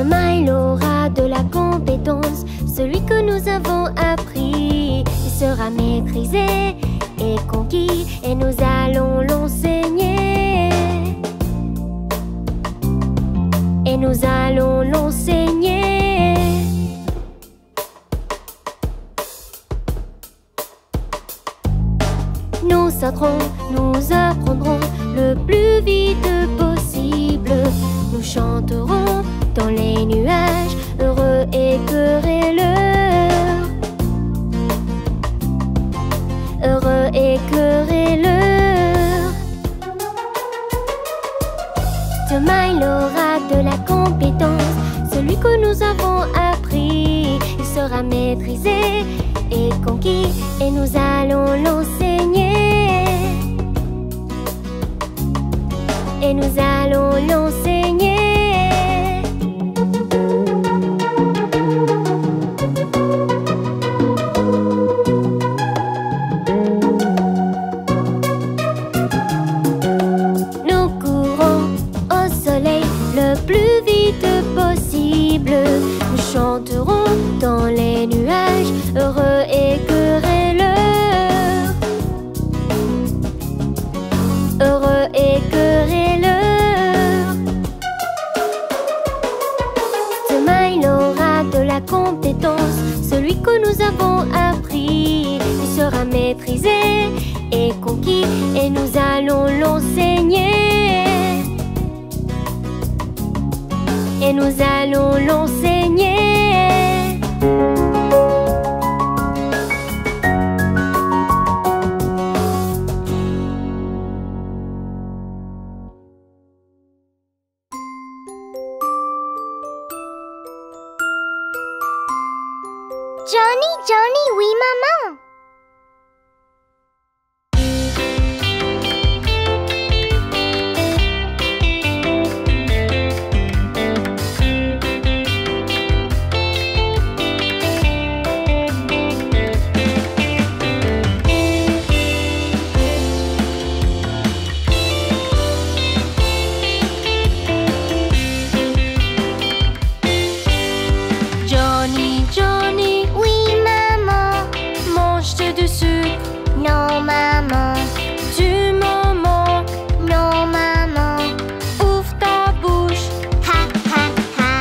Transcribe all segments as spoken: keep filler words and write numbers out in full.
Demain il aura de la compétence, celui que nous avons appris. Il sera maîtrisé et conquis, et nous allons l'enseigner. Et nous allons l'enseigner. Nous sauterons, nous apprendrons le plus vite possible. Nous chanterons dans les nuages, heureux et querelleurs. Heureux et querelleurs. Demain il aura de la compétence, celui que nous avons appris. Il sera maîtrisé et conquis, et nous allons l'enseigner. Et nous allons l'enseigner. Nous courons au soleil le plus vite possible. Nous chanterons dans les nuages, heureux et querelleurs. Heureux et querelleurs. Demain il aura de la compétence, celui que nous avons appris. Il sera maîtrisé et conquis, et nous allons l'enseigner. Et nous allons l'enseigner. Johnny, Johnny, oui maman. Johnny, Johnny, Oui maman. mange-tu du sucre? Non maman. Du moment, Non maman. ouvre ta bouche. Ha ha ha.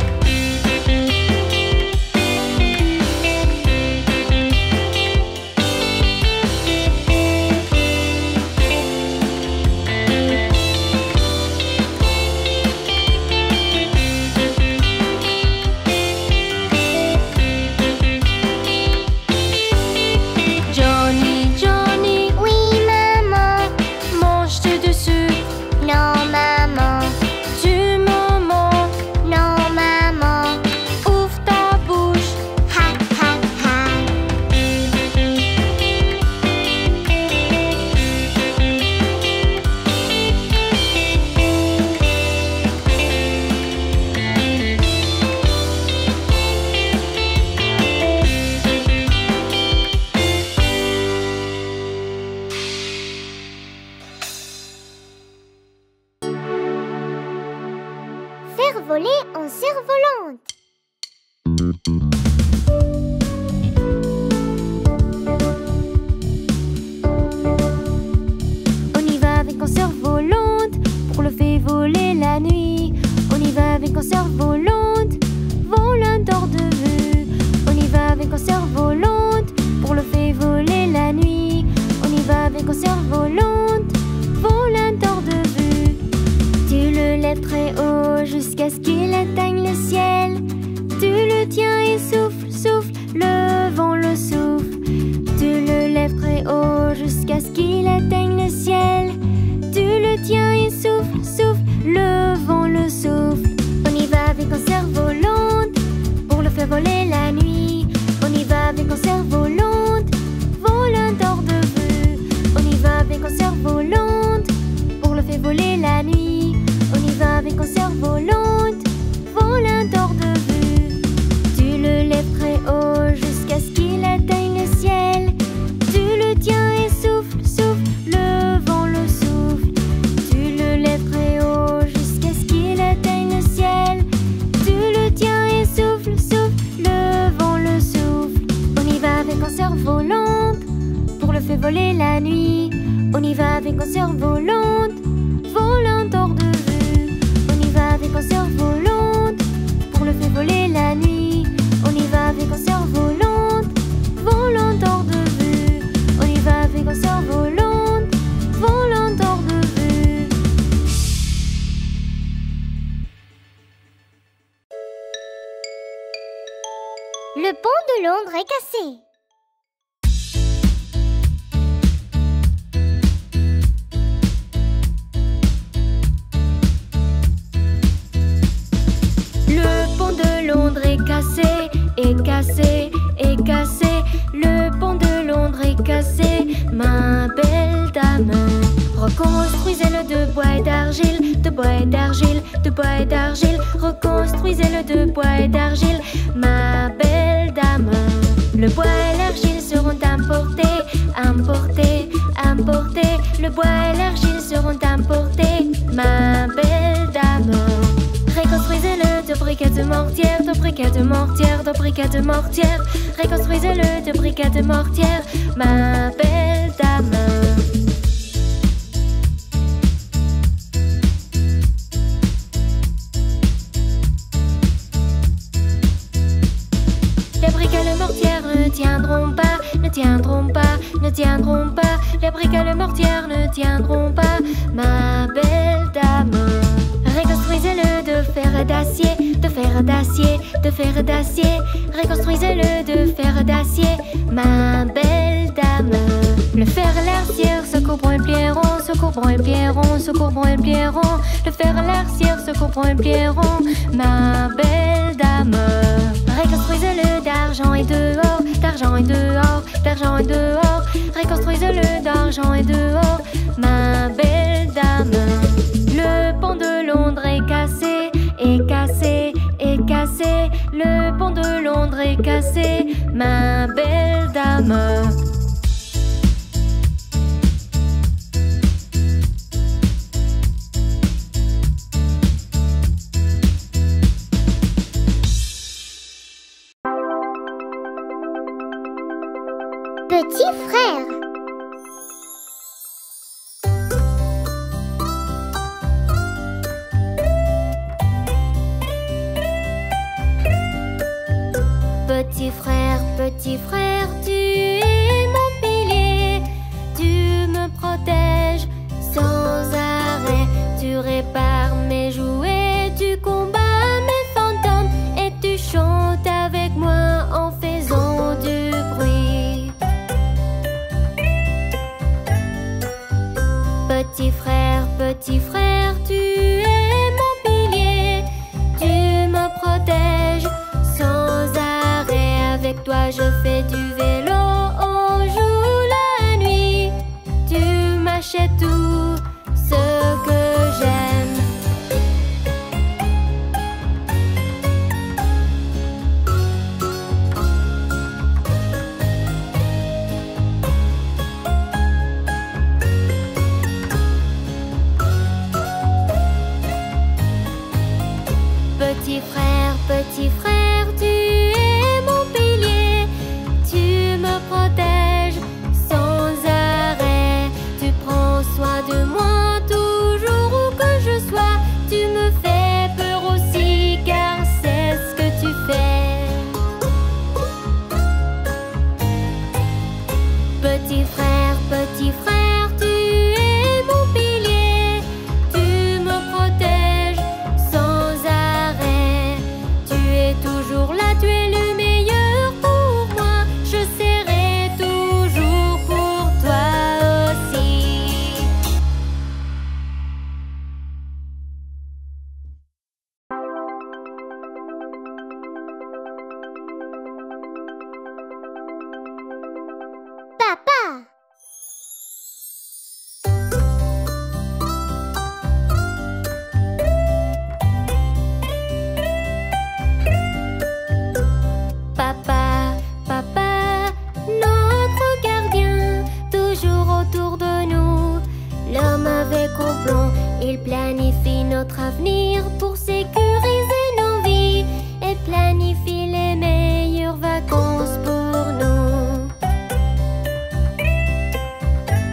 Johnny, Johnny, Oui maman. mange-tu du sucre? Non maman. Du moment, Non maman. ouvre ta bouche. Ha ha ha. Faire voler en cerf-volante. On y va avec un cerf-volante pour le faire voler la nuit. On y va avec un cerf-volante, volant hors de vue. On y va avec un cerf-volante pour le faire voler la nuit. On y va avec un cerf-volante, volant hors de vue. Tu le lèves très haut jusqu'à ce qu'il atteigne le ciel. Tu le tiens et souffle, souffle, le vent le souffle. Tu le lèves très haut jusqu'à ce qu'il atteigne le ciel. Tu le tiens et souffle, souffle, le vent le souffle. On y va avec un cerf-volante pour le faire voler la nuit. On y va avec un cerf-volante, volant hors de vue. On y va avec un cerf-volante pour le faire voler la nuit. On y va avec un cerf-volante, volant hors de vue. Tu le lèves très haut jusqu'à ce qu'il atteigne le ciel. Tu le tiens et souffle, souffle, le vent le souffle. Tu le la nuit. On y va avec un cerf-volant, volant hors de vue. On y va avec un cerf-volant pour le faire voler la nuit. On y va avec un cerf-volant, volant hors de vue. On y va avec un cerf-volant, volant hors de vue. Le pont de Londres est cassé. Le pont de Londres est cassé, est cassé, est cassé. Le pont de Londres est cassé, ma belle dame. Reconstruisez-le de bois et d'argile, de bois et d'argile, de bois et d'argile. Reconstruisez-le de bois et d'argile, ma belle dame. Le bois et l'argile seront importés, importés, importés. Le bois et l'argile seront importés, ma belle dame. Reconstruisez-le de briquets de mortière, de briquets de mortière, de briquets de mortière. Reconstruisez-le de briquets de mortière, ma belle dame. Les briques et le mortière ne tiendront pas, ne tiendront pas, ne tiendront pas. Les briques et le mortière ne tiendront pas, ma belle dame. Reconstruisez-le de fer et d'acier, de fer et d'acier, de fer et d'acier. Reconstruisez-le de fer et d'acier, ma belle dame. Le fer et l'arcière se couvront et plieront, se couvront et plieront, se couvront et plieront. Le fer et l'arcière se couvront et plieront, ma belle dame. Reconstruisez-le d'argent et dehors, d'argent et dehors, d'argent et dehors. Reconstruisez-le d'argent et dehors, ma belle dame. Le pont de Londres est cassé, est cassé, est cassé. Le pont de Londres est cassé, ma belle dame. Petit frère. Petit frère, petit frère, tu es mon pilier. Tu me protèges sans arrêt. Tu répares mes jouets, tu combats mes fantômes. Et tu chantes avec moi en faisant du bruit. Petit frère, petit frère, tu es mon pilier. Tu me protèges sans arrêt. Avec toi je fais du vélo, on joue la nuit. Tu m'achètes tout ce que j'aime. Petit frère, petit frère, tu es mon pilier. Tu me protèges sans arrêt. Tu prends soin de moi toujours où que je sois. Tu me fais peur aussi car c'est ce que tu fais. Petit frère, petit frère, tu es mon pilier. Tu me protèges sans arrêt. Tu es toujours là, tu es le meilleur pour moi. Je serai toujours pour toi aussi. Papa. Papa, papa, notre gardien, toujours autour de nous. L'homme avec complot, il planifie notre avenir pour sécuriser nos vies et planifie les meilleures vacances pour nous.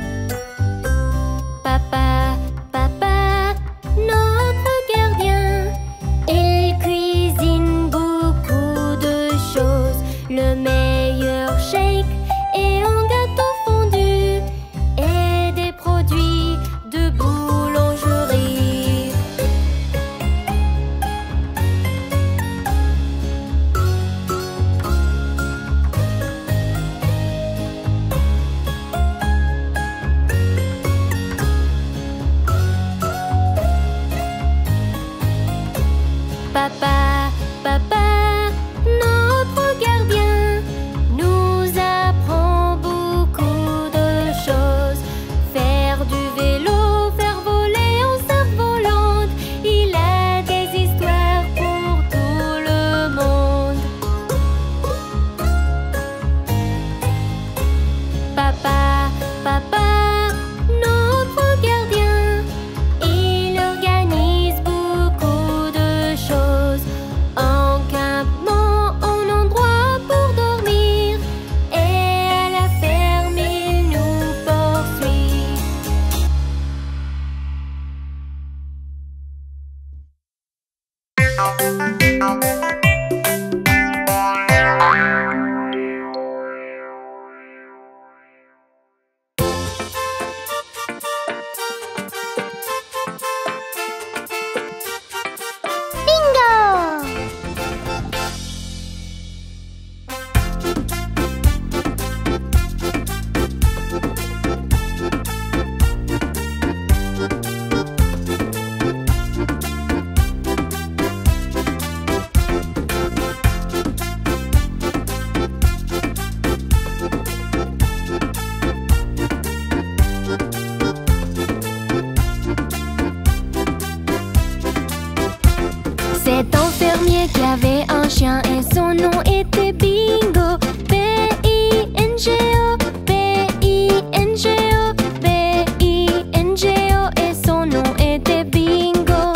C'est un fermier qui avait un chien et son nom était Bingo. B I N G O, B I N G O, B I N G O et son nom était Bingo.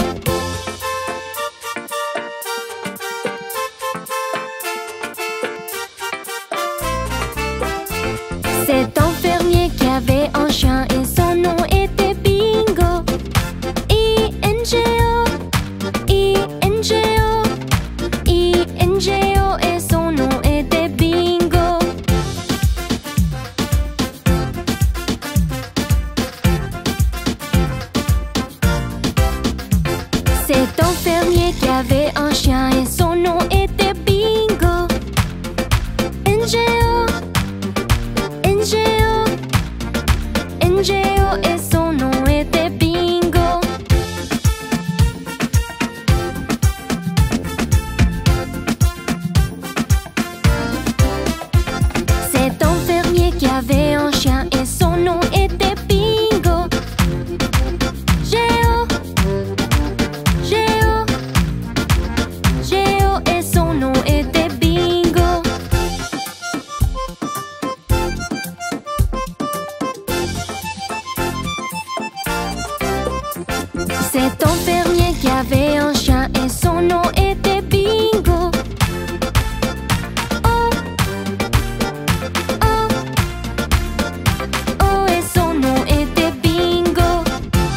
C'est un fermier qui avait un chien et son nom était Bingo. I N G O, I N G O, I N G O et son nom était Bingo. C'est un fermier qui avait un chien et son nom était Bingo. N G O, N G O, N G O et son nom était Bingo. C'est un fermier qui avait un chien et son nom était Bingo. G O, G O, G O et son nom était Bingo. C'est un fermier qui avait un chien et son nom était Bingo. Oh, oh, oh et son nom était Bingo.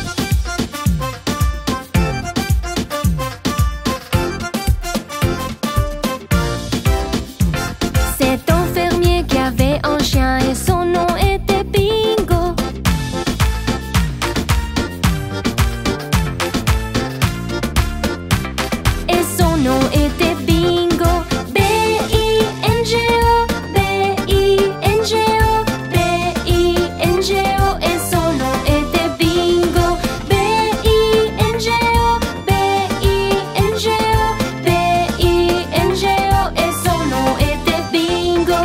C'est un fermier qui avait un chien et son nom était Bingo. Et son nom était Bingo. B I N G O, B I N G O, B I N G O et son nom était Bingo. B I N G O, B I N G O, B I N G O et son nom était Bingo.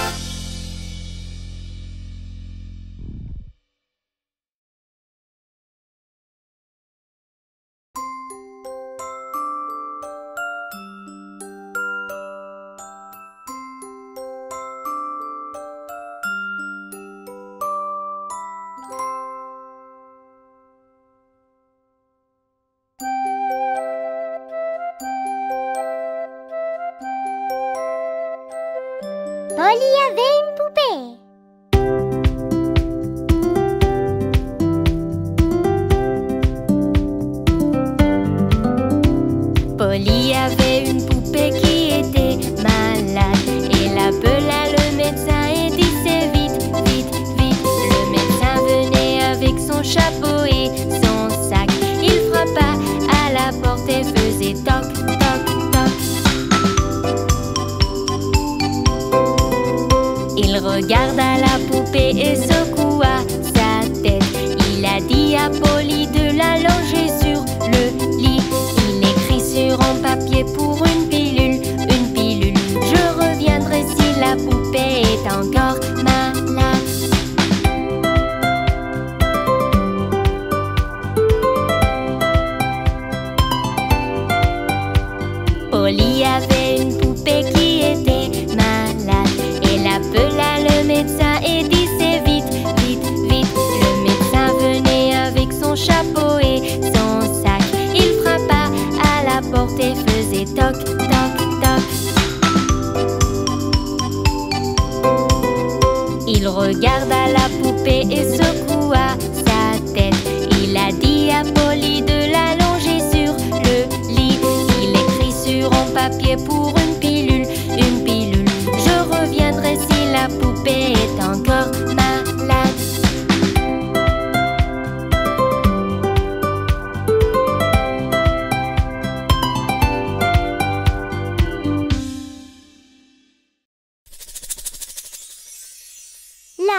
Polly avait une poupée. Polly avait une poupée qui était malade. Elle appela le médecin et disait vite, vite, vite. Le médecin venait avec son chapeau et son sac. Il frappa à la porte et faisait toc, toc, toc.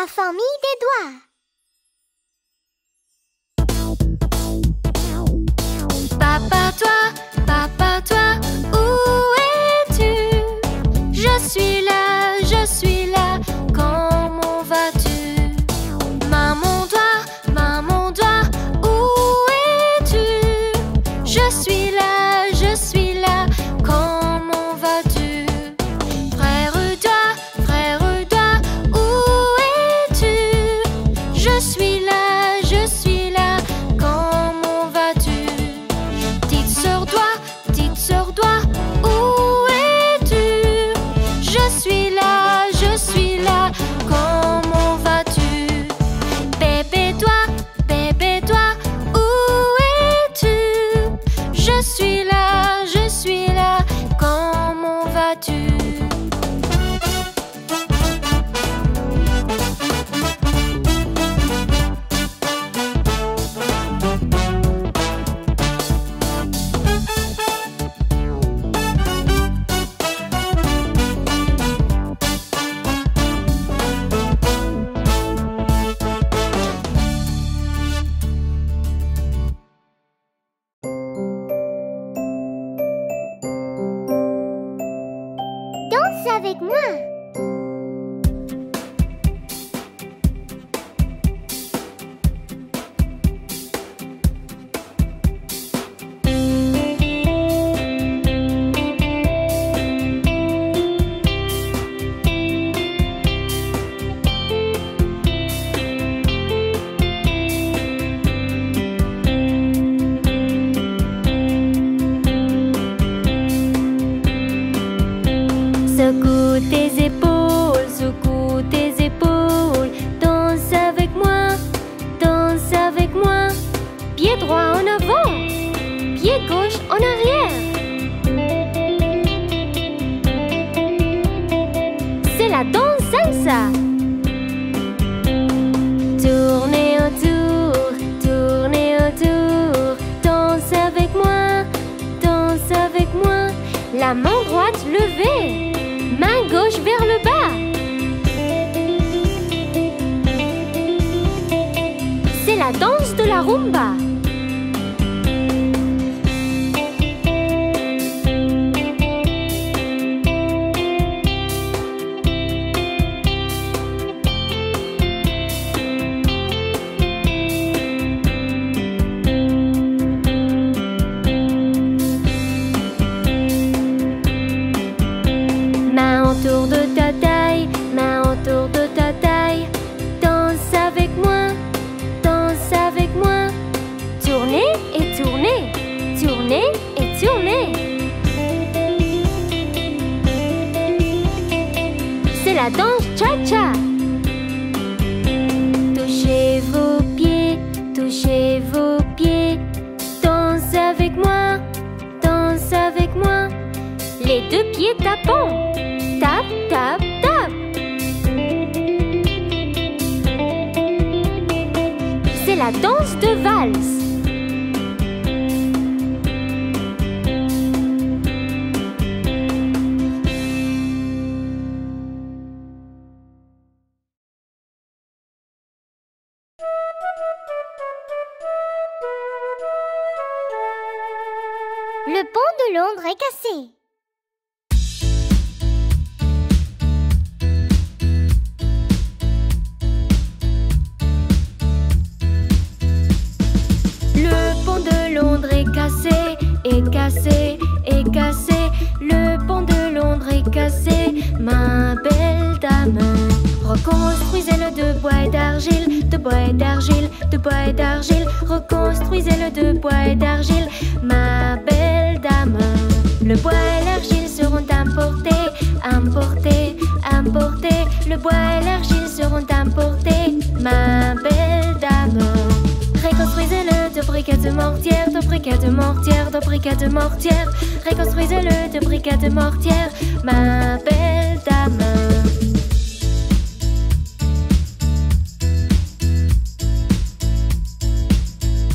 famille des doigts. Papa, toi, papa, toi, où es-tu? Je suis là, je suis là, comment vas-tu? Maman doigt, maman doigt, où es-tu? Je suis là, je suis là, comment vas-tu? Frère doigt, frère doigt, où es-tu? Je suis là, je suis là, comment vas-tu? Petite sœur doigt, petite sœur doigt, où es-tu? Je suis là, je suis là, comment vas-tu? Bébé doigt, bébé doigt, où es-tu? Je suis là, je suis là, comment vas-tu? Danse avec moi. Secoue tes épaules, secoue tes épaules. Danse avec moi, danse avec moi. Pied droit en avant, pied gauche en arrière. C'est la danse salsa. Tournez autour, tournez autour. Danse avec moi, danse avec moi. La main droite levée, main gauche vers le bas. C'est la danse de la rumba. Main autour de ta taille, main autour de ta taille. Danse avec moi, danse avec moi. Tournez et tournez, tournez et tournez. C'est la danse cha-cha. Touchez vos pieds, touchez vos pieds. Danse avec moi, danse avec moi. Les deux pieds tapant. Tap, tap, tap. C'est la danse de valse. Le pont de Londres est cassé. Le pont de Londres est cassé, est cassé, est cassé. Le pont de Londres est cassé, ma belle dame. Reconstruisez-le de bois et d'argile, de bois et d'argile, de bois et d'argile. Reconstruisez-le de bois et d'argile, ma belle dame. Le bois et l'argile seront importés, importés, importés. Le bois et l'argile seront importés, ma belle dame. Reconstruisez-le de briquettes de mortière, de briquettes de mortière, de briquettes de mortière. Reconstruisez-le de briquettes de mortière, ma belle dame.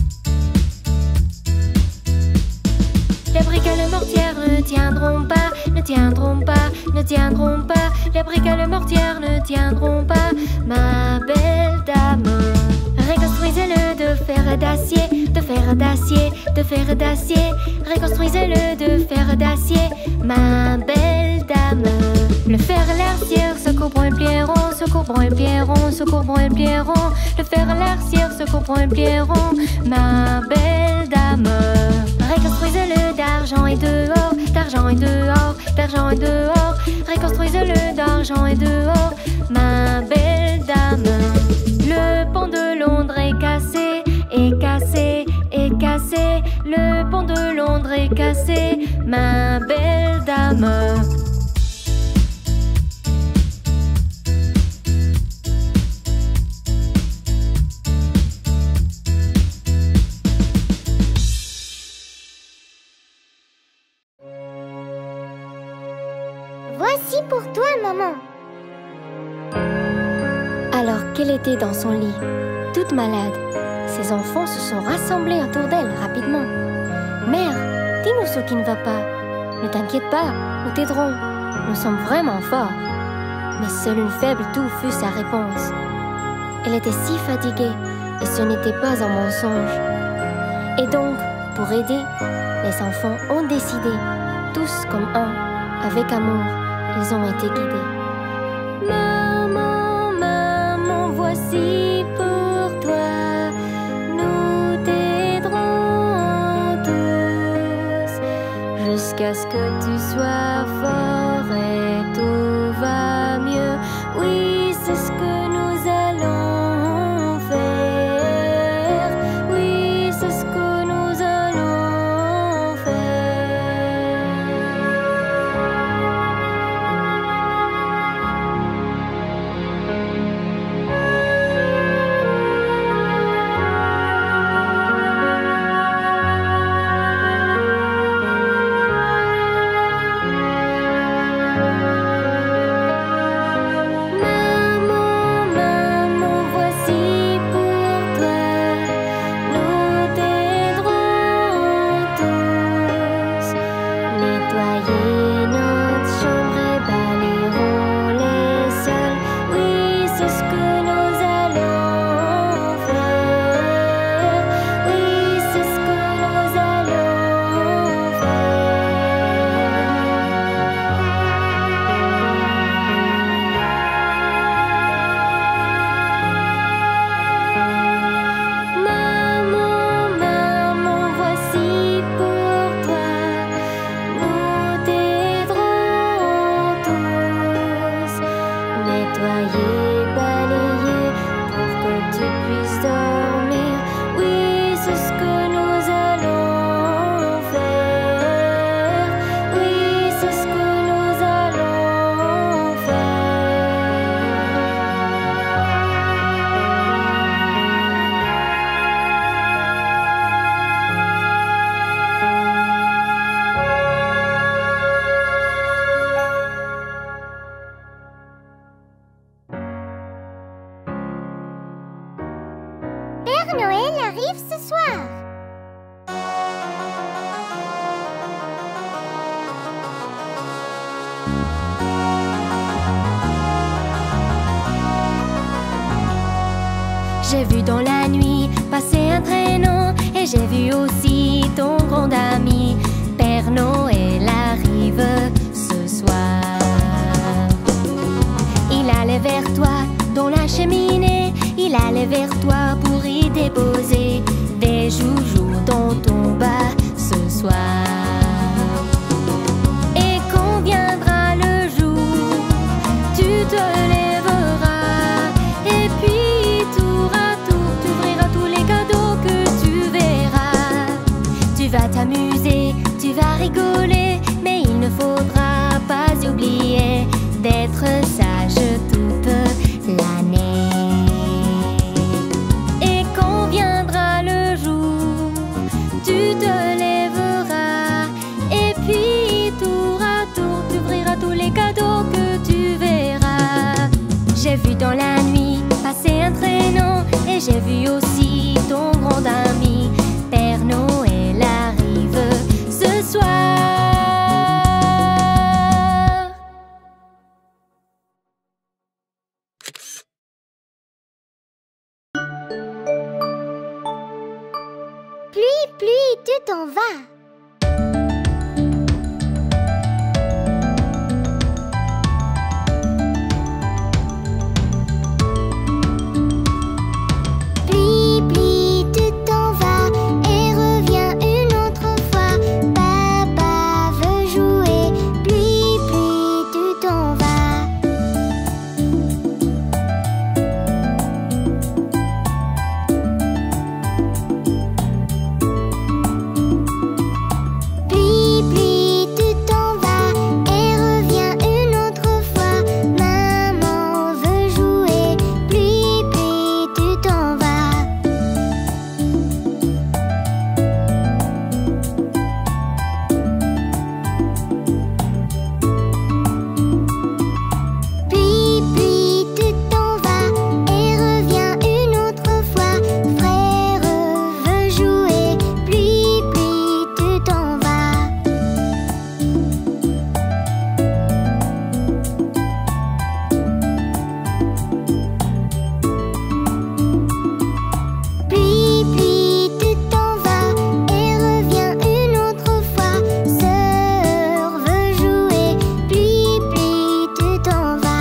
Les briquettes de mortière ne tiendront pas, ne tiendront pas, ne tiendront pas. Les briques et les mortières ne tiendront pas, ma belle dame. Reconstruisez-le de fer d'acier, de fer d'acier, de fer d'acier. Reconstruisez-le de fer d'acier, ma belle dame. Le fer et l'arcière se couvront et plieront, se couvront et plieront, se couvront et plieront. Le fer et l'arcière se couvront et plieront, ma belle dame. Reconstruisez-le d'argent et dehors, d'argent et dehors, d'argent et dehors. Reconstruisez-le d'argent et dehors, ma belle dame. Le pont de Londres est cassé, est cassé, est cassé. Le pont de Londres est cassé, ma belle dame. Voici pour toi, maman. Alors qu'elle était dans son lit, toute malade, ses enfants se sont rassemblés autour d'elle rapidement. « Mère, dis-nous ce qui ne va pas. Ne t'inquiète pas, nous t'aiderons. Nous sommes vraiment forts. » Mais seule une faible toux fut sa réponse. Elle était si fatiguée et ce n'était pas un mensonge. Et donc, pour aider, les enfants ont décidé, tous comme un, avec amour, ils ont été guidés. Maman, maman, voici pour toi. Nous t'aiderons tous jusqu'à ce que tu sois fort et tout va mieux. Oui, c'est ce que nous allons faire. Oui, c'est ce que nous allons faire. Père Noël arrive ce soir. J'ai vu dans la nuit passer un traîneau et j'ai vu aussi ton grand ami. Père Noël arrive ce soir. Il allait vers toi dans la cheminée. Il allait vers toi pour y déposer des joujoux dans ton bas ce soir. Et quand viendra le jour, tu te lèveras et puis tour à tour, tu ouvriras tous les cadeaux que tu verras. Tu vas t'amuser, tu vas rigoler, mais il ne faudra pas oublier d'être sage toute l'année. Et quand viendra le jour, tu te lèveras et puis tour à tour, tu ouvriras tous les cadeaux que tu verras. J'ai vu dans la nuit passer un traîneau et j'ai vu aussi ton grand ami. Père Noël arrive ce soir. tu t'en vas. Pli, pli, tu t'en vas et reviens une autre fois. Papa veut jouer. Pli, pli, tu t'en vas. Pli, pli, tu t'en vas et reviens une autre fois. Maman veut jouer. Pli, pli, tu t'en vas. Pli, pli, tu t'en vas et reviens une autre fois. Frère veut jouer. Pli, pli, tu t'en vas. Pli, pli, tu t'en vas et reviens une autre fois. Sœur veut jouer. Pli, pli, tu t'en vas.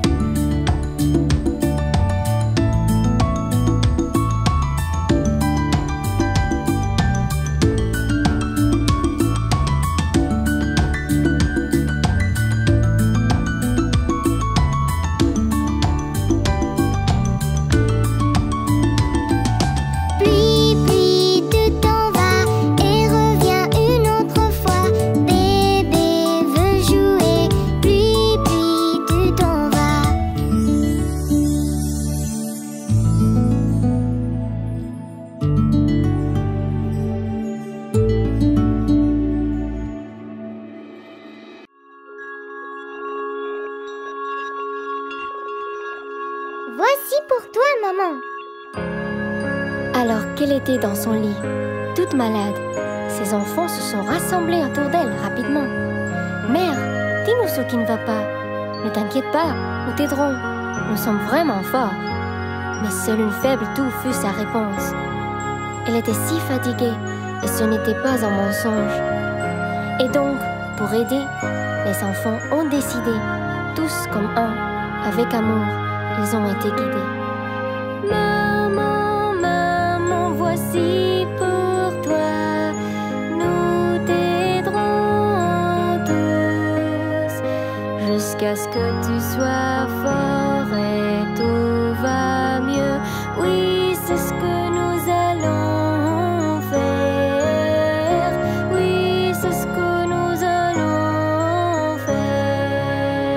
Pli, pli, tu t'en vas et reviens une autre fois. Bébé veut jouer. Pli, pli, tu t'en vas. Voici pour toi, maman. Alors qu'elle était dans son lit, toute malade, ses enfants se sont rassemblés autour d'elle rapidement. Mère, dis-nous ce qui ne va pas. Ne t'inquiète pas, nous t'aiderons. Nous sommes vraiment forts. Mais seule une faible toux fut sa réponse. Elle était si fatiguée et ce n'était pas un mensonge. Et donc, pour aider, les enfants ont décidé, tous comme un, avec amour, ils ont été guidés. Maman, maman, voici pour toi. Nous t'aiderons tous jusqu'à ce que tu sois fort et tout va mieux. Oui, c'est ce que nous allons faire. Oui, c'est ce que nous allons faire.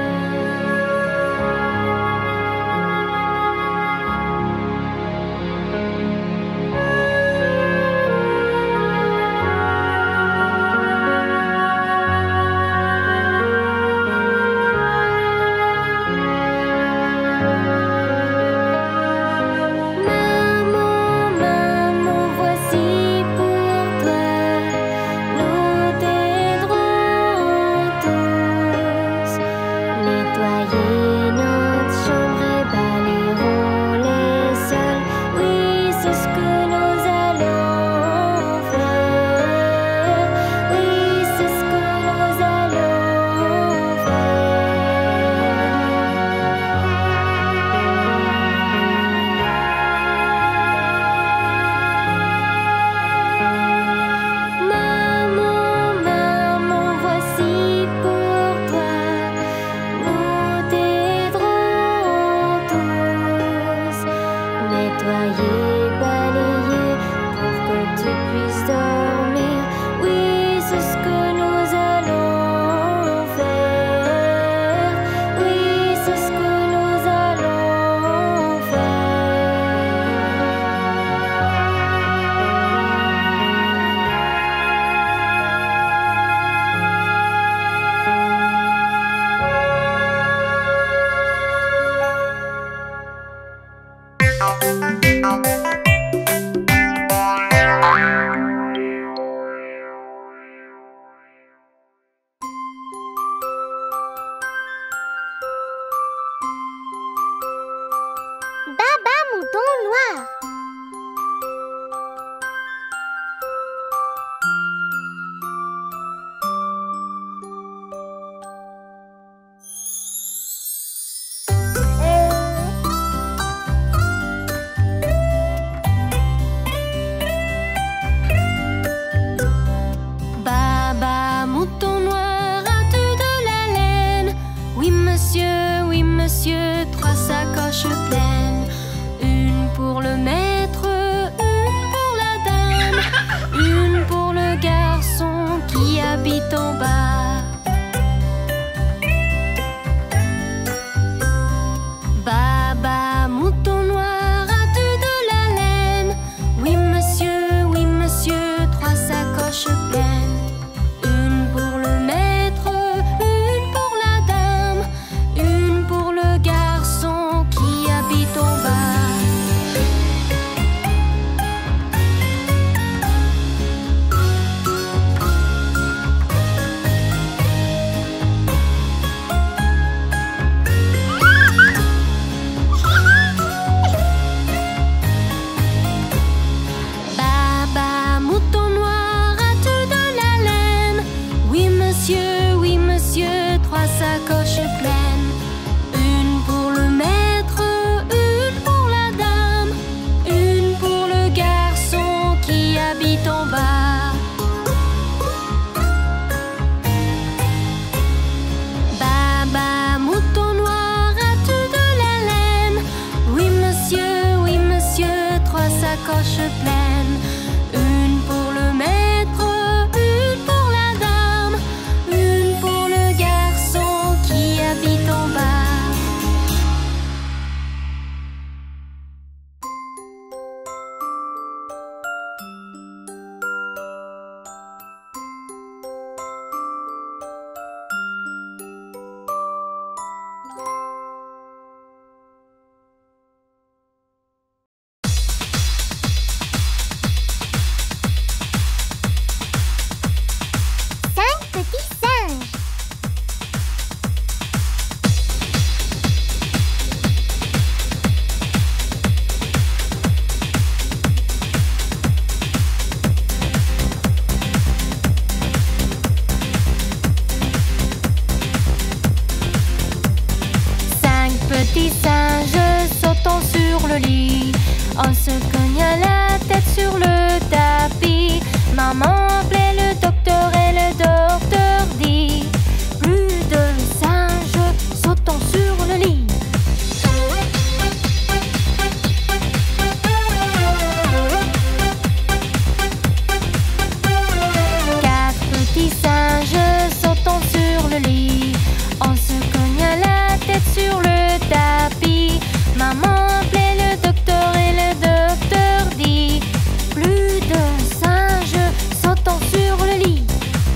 On se cogna la tête sur le tapis. Maman appelait le docteur et le docteur dit: plus de singes sautant sur le lit.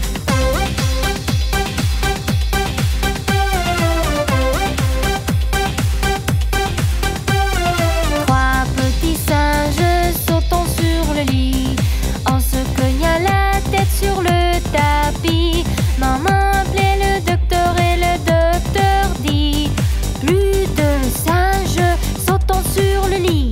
Trois petits singes sautant sur le lit. On se cogna la tête sur le tapis. Maman appelait le docteur et le docteur dit: plus de singes sautant sur le lit.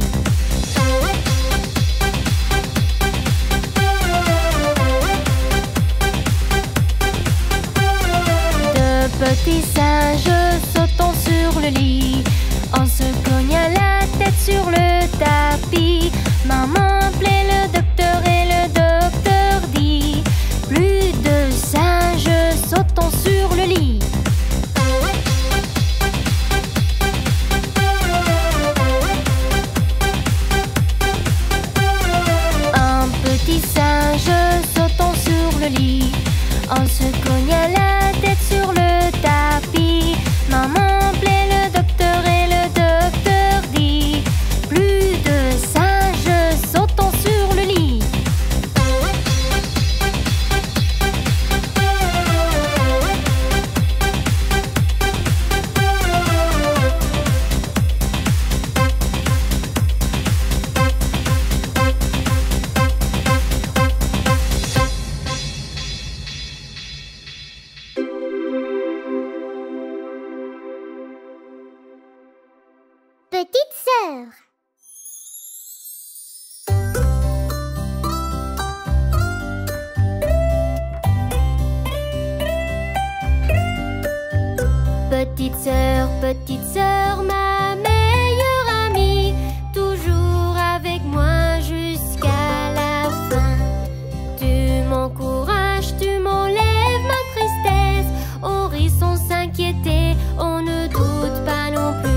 Deux petits singes sautant sur le lit. On se cogna la tête sur le tapis. Maman appelait le docteur et le docteur dit: plus de singes sautant sur le lit. Un petit singe sautant sur le lit. On se cogna la tête sur le tapis. Maman appelait le docteur et le docteur dit: plus de singes sautant sur le lit. Petite sœur. Petite sœur, petite sœur, ma meilleure amie, toujours avec moi jusqu'à la fin. Tu m'encourages, tu m'enlèves ma tristesse. On rit sans s'inquiéter, on ne doute pas non plus.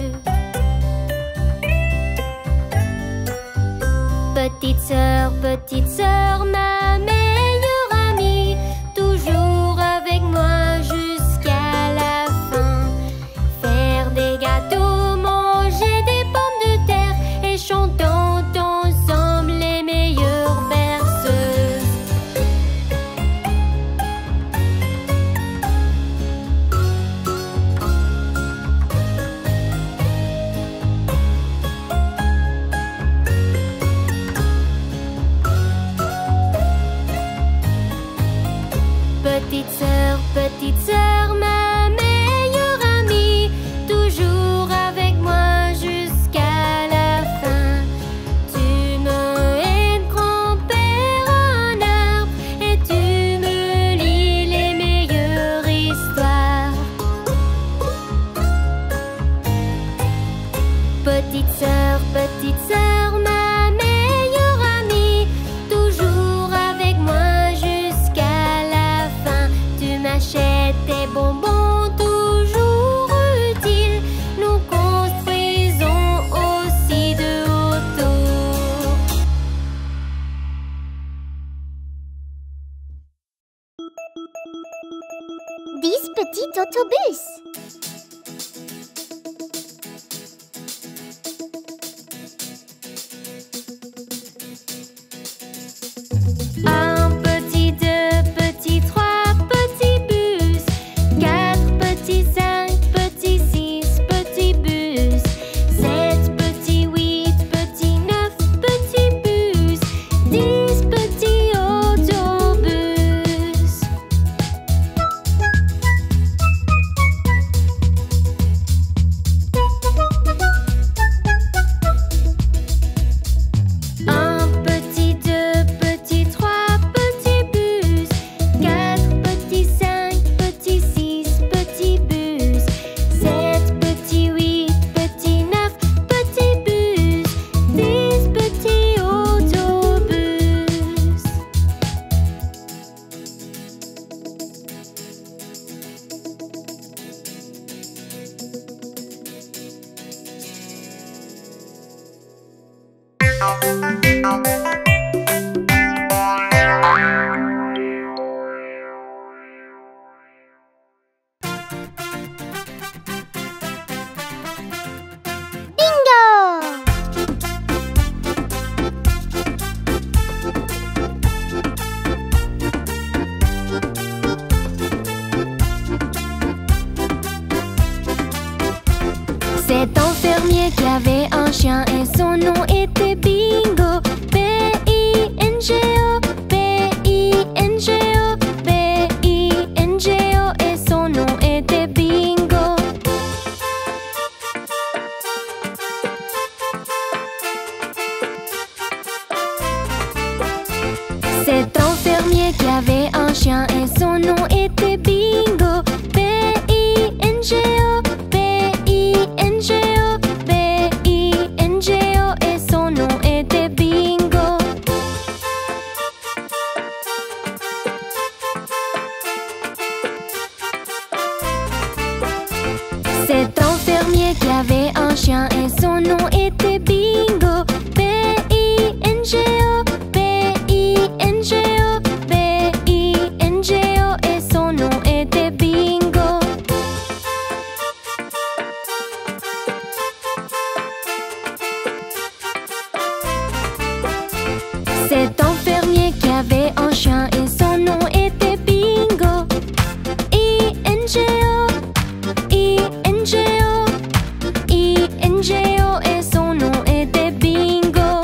Petite sœur, petite sœur, ma meilleure amie, toujours avec moi jusqu'à la fin. Faire des gâteaux, manger des pommes de terre et chantons ensemble les meilleures berceuses. Petite sœur, petite sœur, ma meilleure amie, toujours avec moi jusqu'à la fin. Tu me aides, grand-père, un arbre, et tu me lis les meilleures histoires. Petite sœur, petite sœur, ma meilleure amie, toujours avec moi jusqu'à la fin. Tu m'achètes des bonbons toujours utiles. Nous construisons aussi de autour. Dix petits autobus. Un petit, deux petits, trois petits bus. Quatre petits, cinq petits, six petits bus. Sept petits, huit petits, neuf petits bus. Dix petits autobus. Un petit, deux petits, trois petits bus. Quatre petits, cinq petits, six petits bus. Sept petits, huit petits, neuf petits bus. Dix petits autobus. un chien et son nom était Bingo. B I N G O, B I N G O, B I N G O et son nom était Bingo. C'est un fermier qui avait un chien et son nom était Bingo. B I N G O, B I N G O, B I N G O et son nom était Bingo. C'est un fermier qui avait un chien et son nom était Bingo. B I N G O, B I N G O, B I N G O et son nom était Bingo. C'est un fermier qui avait un chien et son nom était Bingo. I N G O, I N G O, I N G O et son nom était Bingo.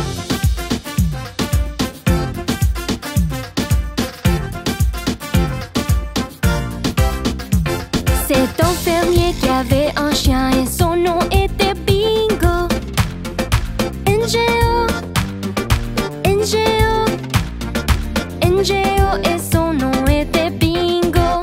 C'est un fermier qui avait un chien et son nom était Bingo. N G O, N G O, N G O et son nom était Bingo.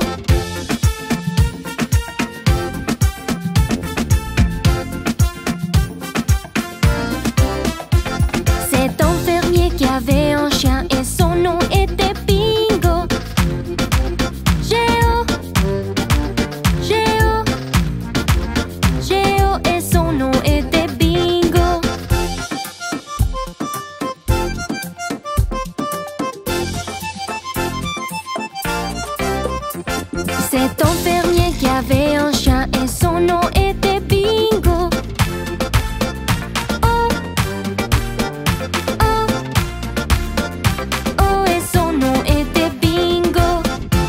C'est un fermier qui avait un chien et son nom était Bingo. G O, G O, G O et son nom était Bingo. C'est un fermier qui avait un chien et son nom était Bingo. Oh, oh, oh et son nom était Bingo.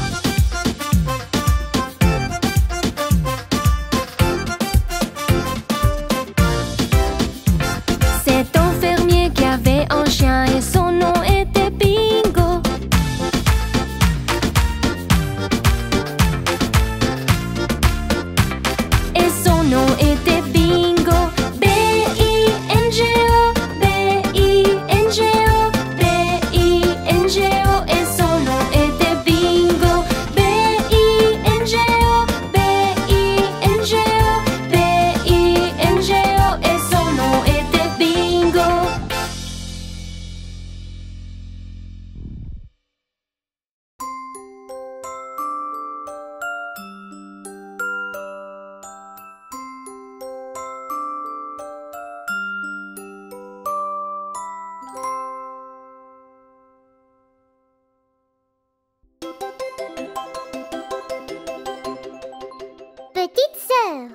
C'est un fermier qui avait un chien et son nom était Bingo. Et son nom était Bingo. B I N G O, B I N G O, B I N G O et son nom était Bingo. B I N G O, B I N G O, B I N G O et son nom était Bingo. Petite sœur.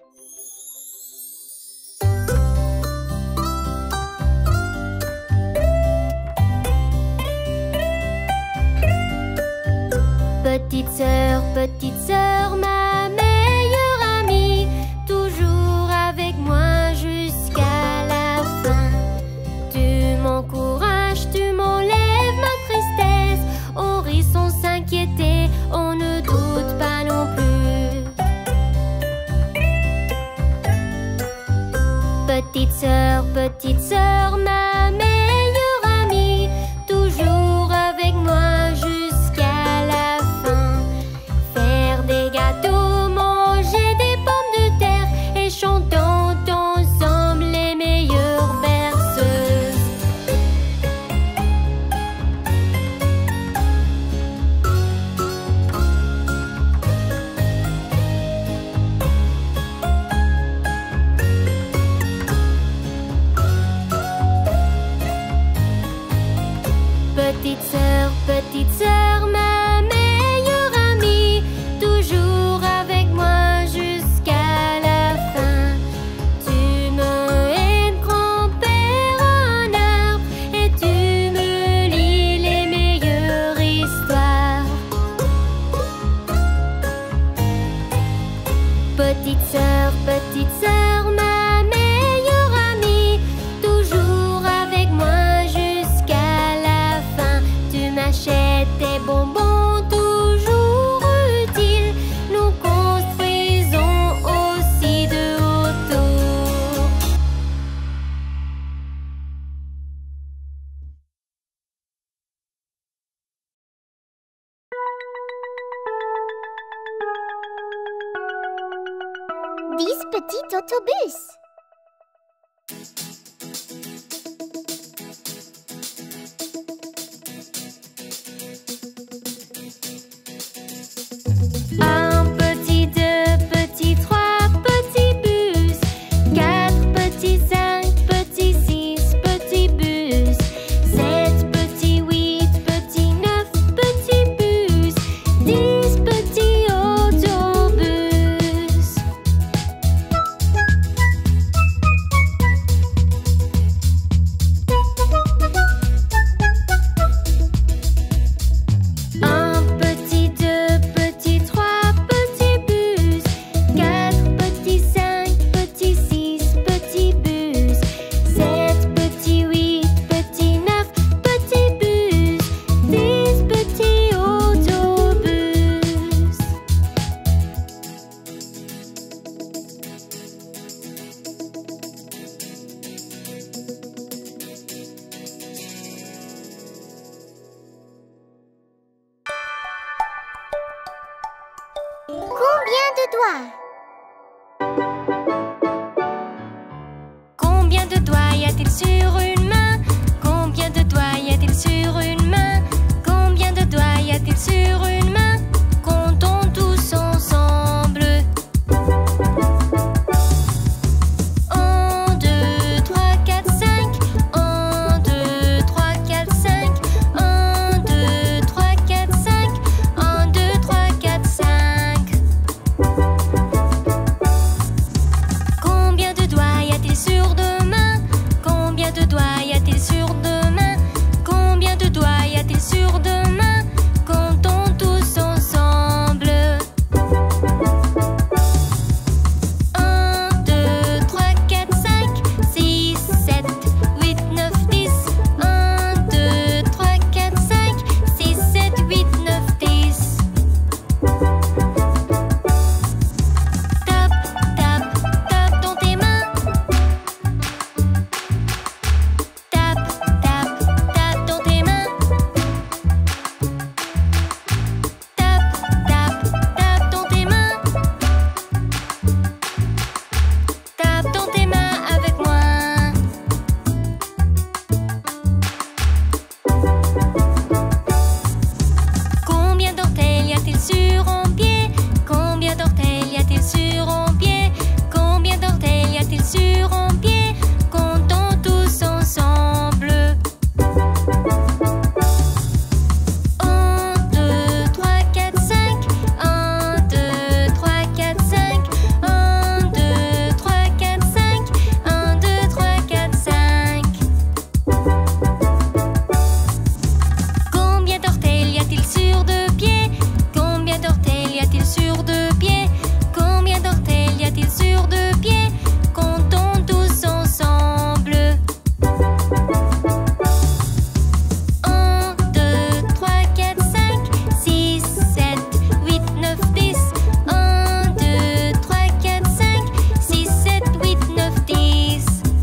Petite sœur, petite sœur, ma meilleure amie, toujours avec moi jusqu'à la fin. Tu m'encourages, tu m'enlèves ma tristesse, on rit sans s'inquiéter, on ne doute pas non plus. Petite sœur, petite sœur, ma meilleure amie, toujours avec moi jusqu'à la fin. Faire des gâteaux, manger des pommes de terre et chantons ensemble les meilleures berceuses. Dix petits autobus. Un petit, deux petits, trois petits bus. Quatre petits, cinq petits, six petits bus. Sept petits, huit petits, neuf petits bus. Dix petits autobus. Un petit, deux petits, trois petits bus. Quatre petits, cinq petits, six petits bus. Sept petits, huit petits, neuf petits bus. Dix petits autobus. Combien de doigts? Combien de doigts y a-t-il sur une main? Combien de doigts y a-t-il sur une main? Combien de doigts y a-t-il sur une main? Comptons tous ensemble. Un, deux, trois, quatre, cinq. Un, deux, trois, quatre, cinq. Un, deux, trois, quatre, cinq. Un, deux, trois, quatre, cinq. Combien de doigts y a-t-il sur deux mains? Combien de doigts y a-t-il sur deux mains? Combien de doigts y a-t-il sur deux mains? Comptons tous ensemble. Un, deux, trois, quatre, cinq, six, sept, huit, neuf, dix. Un, deux, trois, quatre, cinq, six, sept, huit, neuf, dix. Tape, tape, tape dans tes mains. Tape, tape, tape dans tes mains. Tape, tape, tape dans tes mains. Tape dans tes mains avec moi. Combien d'orteils y a-t-il sur un pied? Combien d'orteils y a-t-il sur un pied? Combien d'orteils y a-t-il sur un pied? Comptons tous ensemble. Un, deux, trois, quatre, cinq. Un, deux, trois, quatre, cinq. Un, deux, trois, quatre, cinq. Un, deux, trois, quatre, cinq. Combien d'orteils y a-t-il sur deux pieds? Combien d'orteils y a-t-il sur deux pieds? Combien d'orteils y a-t-il sur deux pieds? Comptons tous ensemble. Un, deux, trois, quatre, cinq, six, sept, huit, neuf, dix. Un, deux, trois, quatre, cinq, six, sept, huit, neuf, dix.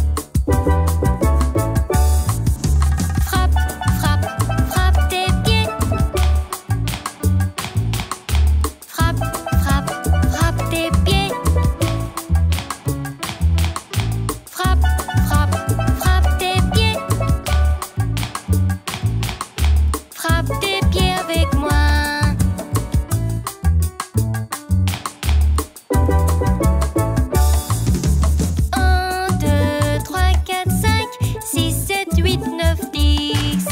Frappe, frappe, frappe tes pieds. Frappe, frappe, frappe tes pieds. Frappe, frappe, frappe tes pieds. Frappe tes pieds avec moi. Un, deux, trois, quatre, cinq, six, sept, huit, neuf, dix.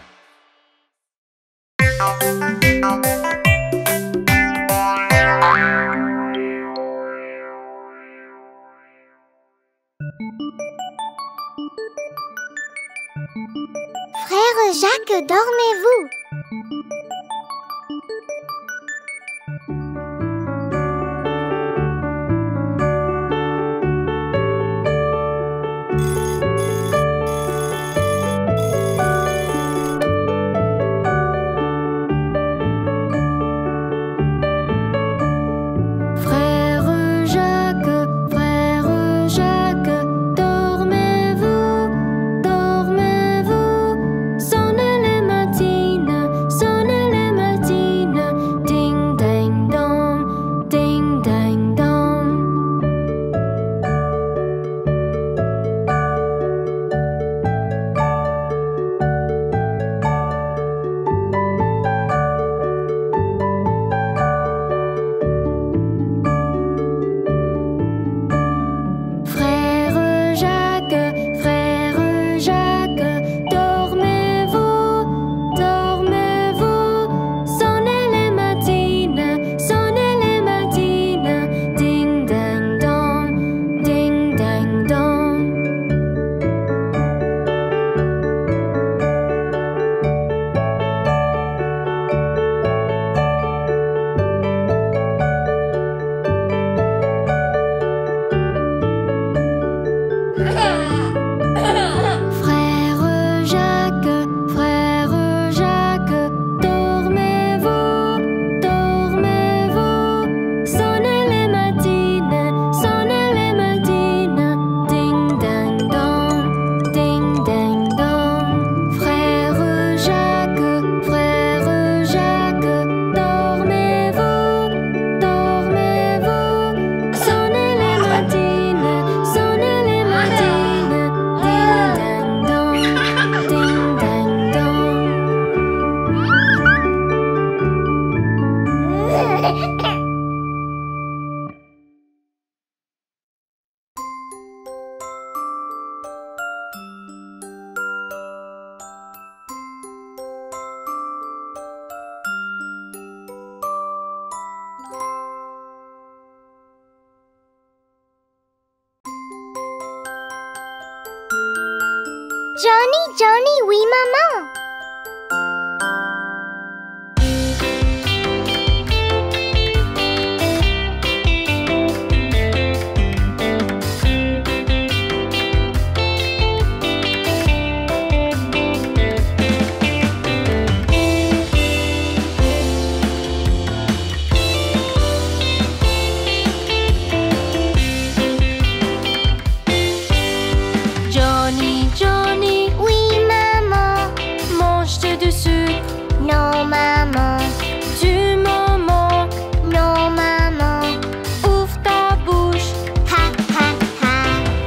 Frère Jacques, dormez-vous? Frère Jacques, frère Jacques, dormez-vous, dormez-vous, sonnez les matines. Johnny, Johnny, oui maman. Johnny, Johnny, Oui maman. mange-tu du sucre? Non maman. Du moment, Non maman. ouvre ta bouche. Ha ha ha.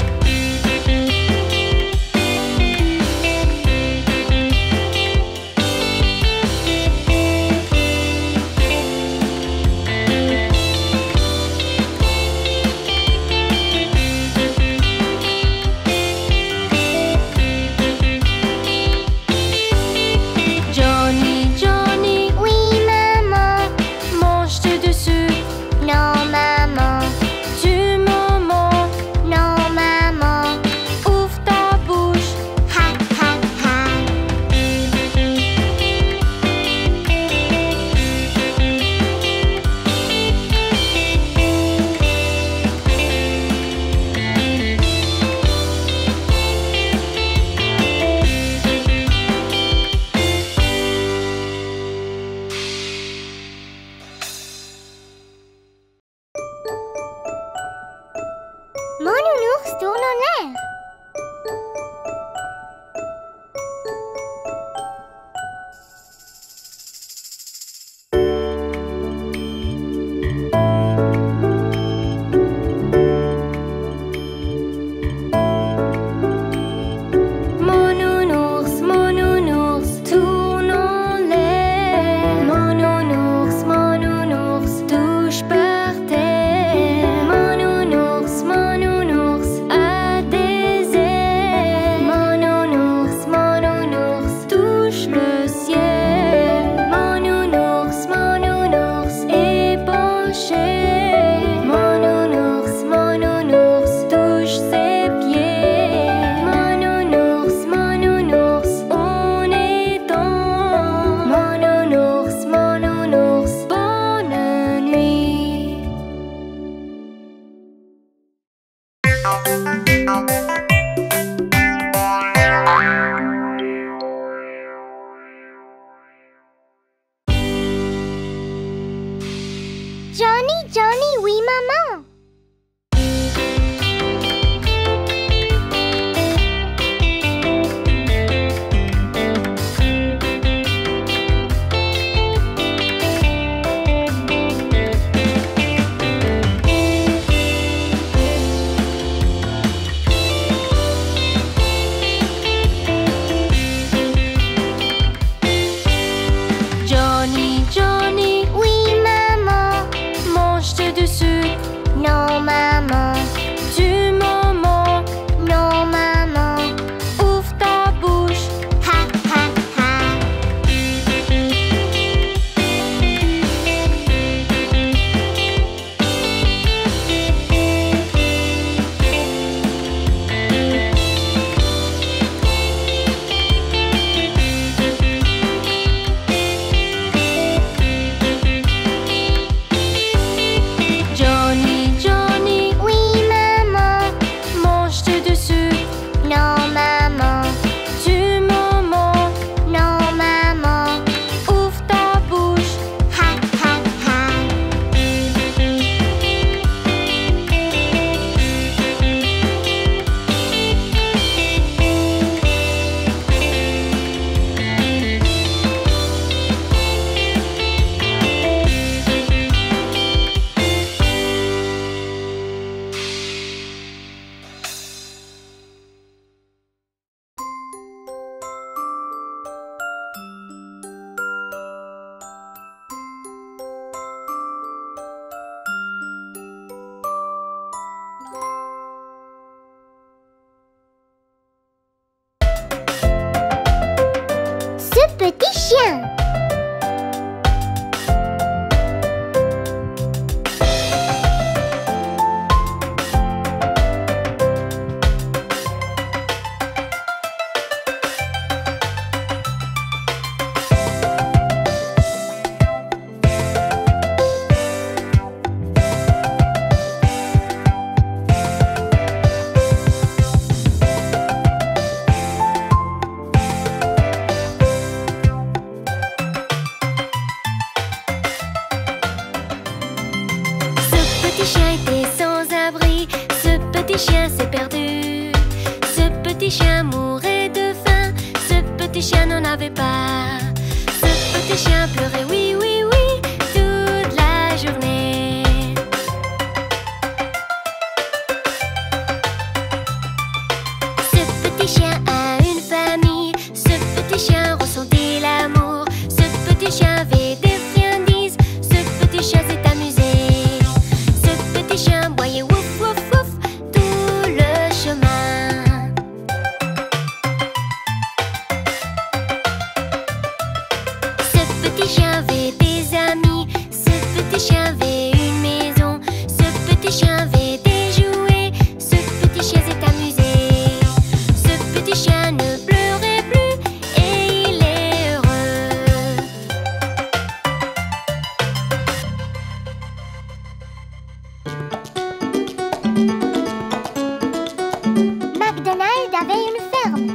Johnny, Johnny, Oui maman. mange-tu du sucre? Non maman. Du moment, Non maman. ouvre ta bouche. Ha ha ha. Mon nounours tourne en l'air. Mon nounours, mon nounours, tourne en l'air. Mon nounours, mon nounours, touche par terre. Mon nounours, mon nounours, a des ailes. Mon nounours, mon nounours, touche le ciel. Mon nounours, mon nounours, est penché. Mon nounours, mon nounours, touche ses pieds. Mon nounours, mon nounours, on est en. Mon nounours, mon nounours, bonne nuit. Johnny, Johnny, oui maman. Johnny, Johnny, Oui maman. mange-tu du sucre? petit chien s'est perdu. Ce petit chien mourait de faim. Ce petit chien n'en avait pas. Ce petit chien pleurait, oui, oui, oui, toute la journée. Ce petit chien a une famille. Ce petit chien ressentait l'amour. Ce petit chien avait des friandises. Ce petit chien s'est amusé. Ce petit chien boyait wouf, wouf, wouf tout le chemin. Ce petit chien avait des amis. Ce petit chien avait une maison. Ce petit chien avait des jouets. Ce petit chien s'est amusé. Ce petit chien ne pleurait plus et il est heureux. McDonald avait une ferme.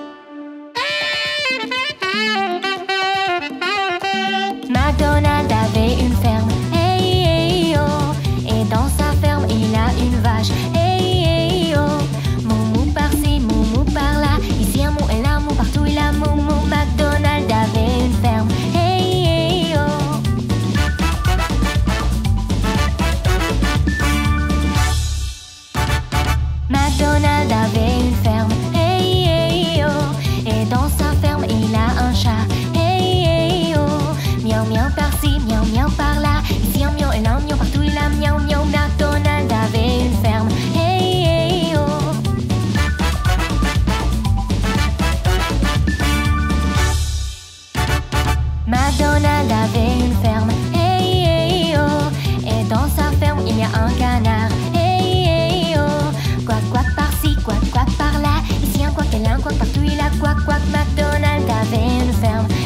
McDonald avait une ferme, hey, hey, oh. Et dans sa ferme, il a une vache, hey, hey, oh. Moumou par-ci, moumou par-là. Ici un mou et là, mou partout, il a moumou. McDonald avait une ferme, hey, hey, oh. McDonald avait une ferme, hey, hey, oh. Et dans sa ferme, il a un chat, hey, hey, oh. Miaou, miaou par-ci, miaou, miaou par-là. Ici un miaou et là un miaou, partout il a miaou, miaou. McDonald avait une ferme, hey, hey, oh. McDonald avait une ferme, hey, hey, oh. Et dans sa ferme, il y a un canard, hey, hey, oh. Quack, quack par-ci, quack, quack par-là. Ici un quack et là un quack, partout il a quack, quack. McDonald avait une ferme,